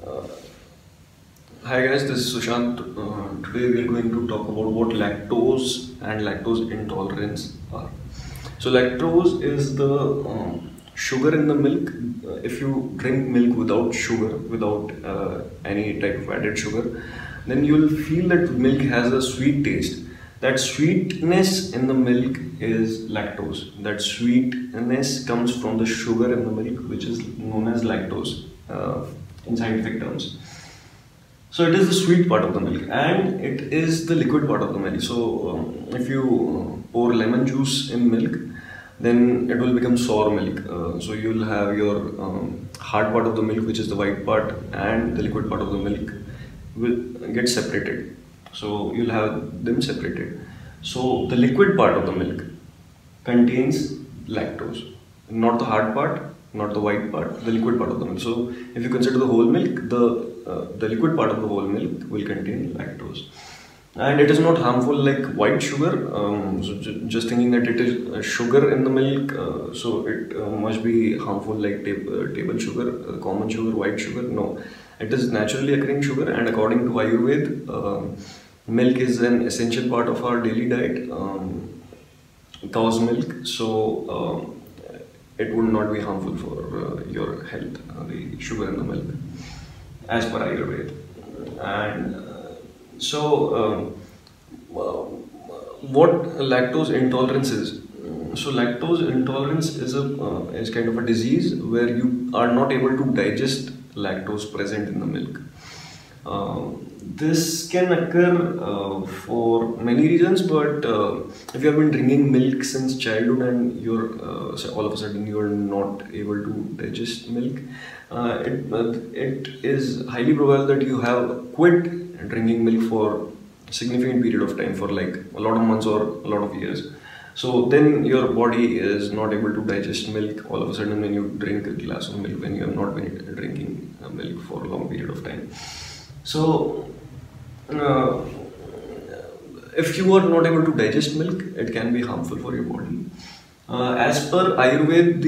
Uh, Hi guys, this is Sushant. Today we are going to talk about what lactose and lactose intolerance are. So lactose is the sugar in the milk. If you drink milk without sugar, without any type of added sugar, then you will feel that milk has a sweet taste. That sweetness in the milk is lactose. That sweetness comes from the sugar in the milk, which is known as lactose in scientific terms. So it is the sweet part of the milk, and it is the liquid part of the milk. So if you pour lemon juice in milk, then it will become sour milk. So you'll have your hard part of the milk, which is the white part, and the liquid part of the milk will get separated. So you'll have them separated. So the liquid part of the milk contains lactose, not the hard part, not the white part, the liquid part of the milk. So if you consider the whole milk, the liquid part of the whole milk will contain lactose, and it is not harmful like white sugar. Just thinking that it is sugar in the milk, so it must be harmful like table sugar, common sugar, white sugar. No, it is naturally occurring sugar, and according to Ayurveda, milk is an essential part of our daily diet. Cow's milk, so it would not be harmful for your health, the sugar in the milk, as per Ayurveda. And what lactose intolerance is? So lactose intolerance is kind of a disease where you are not able to digest lactose present in the milk. This can occur for many reasons, but if you have been drinking milk since childhood and you're all of a sudden you're not able to digest milk, it is highly probable that you have quit drinking milk for a significant period of time, for like a lot of months or a lot of years. So then your body is not able to digest milk all of a sudden when you drink a glass of milk, when you have not been drinking milk for a long period of time. So if you are not able to digest milk, it can be harmful for your body. As per Ayurveda,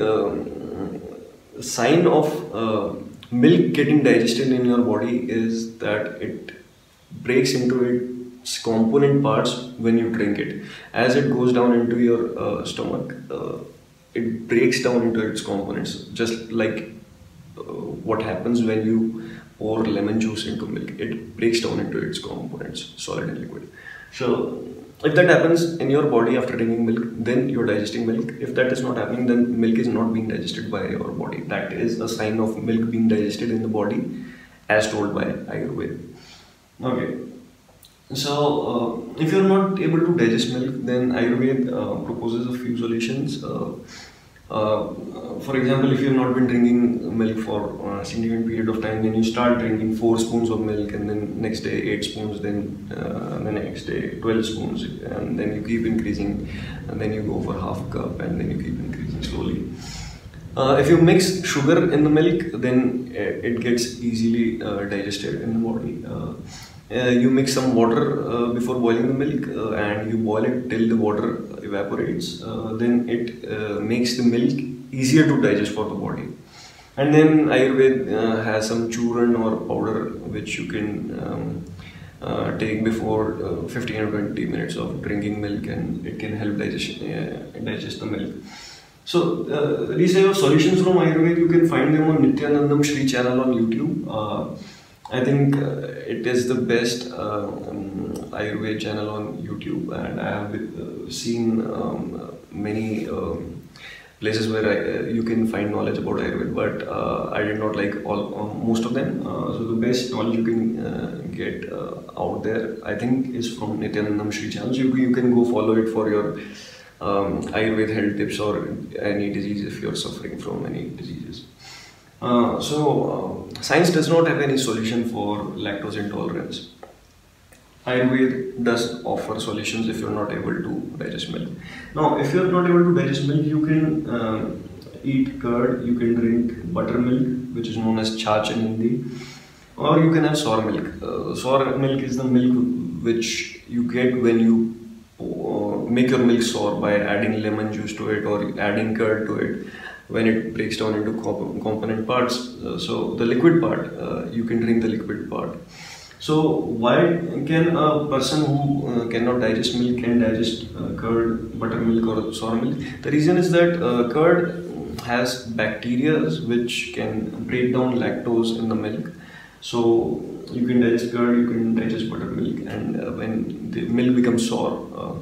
the sign of milk getting digested in your body is that it breaks into its component parts when you drink it. As it goes down into your stomach, it breaks down into its components, just like what happens when you pour lemon juice into milk. It breaks down into its components, solid and liquid. So if that happens in your body after drinking milk, then you're digesting milk. If that is not happening, then milk is not being digested by your body. That is a sign of milk being digested in the body as told by Ayurveda. Okay. So if you're not able to digest milk, then Ayurveda proposes a few solutions. For example, if you have not been drinking milk for a significant period of time, then you start drinking 4 spoons of milk, and then next day 8 spoons, then the next day 12 spoons, and then you keep increasing, and then you go for half a cup, and then you keep increasing slowly. If you mix sugar in the milk, then it gets easily digested in the body. You mix some water before boiling the milk, and you boil it till the water evaporates. Then it makes the milk easier to digest for the body. And then Ayurveda has some churn or powder which you can take before 15 or 20 minutes of drinking milk, and it can help digest the milk. So these are solutions from Ayurveda. You can find them on Nityanandam Shri channel on YouTube. I think it is the best Ayurveda channel on YouTube, and I have seen many places where you can find knowledge about Ayurveda, but I did not like most of them. So the best knowledge you can get out there, I think, is from Nityanandam Shri channel. So you can go follow it for your Ayurveda health tips or any disease if you're suffering from any diseases. Science does not have any solution for lactose intolerance. Ayurveda does offer solutions if you're not able to digest milk. Now, if you're not able to digest milk, you can eat curd, you can drink buttermilk, which is known as chach in Hindi, or you can have sour milk. Sour milk is the milk which you get when you make your milk sour by adding lemon juice to it or adding curd to it. when it breaks down into component parts. So the liquid part, you can drink the liquid part. So why can a person who cannot digest milk can digest curd, buttermilk or sour milk? The reason is that curd has bacteria which can break down lactose in the milk. So you can digest curd, you can digest buttermilk, and when the milk becomes sour,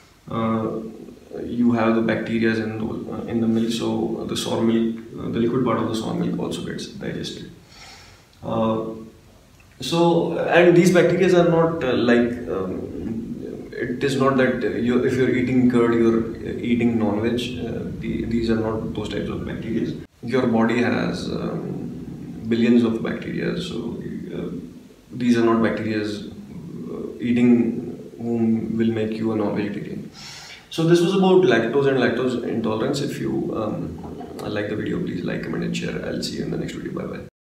you have the bacteria in the milk, so the sour milk, the liquid part of the sour milk also gets digested. And these bacteria are not it is not that if you're eating curd, you're eating non-veg. These are not those types of bacteria. Your body has billions of bacteria, so these are not bacteria eating whom will make you a non-vegetarian. So this was about lactose and lactose intolerance. If you like the video, please like, comment and share. I'll see you in the next video. Bye bye.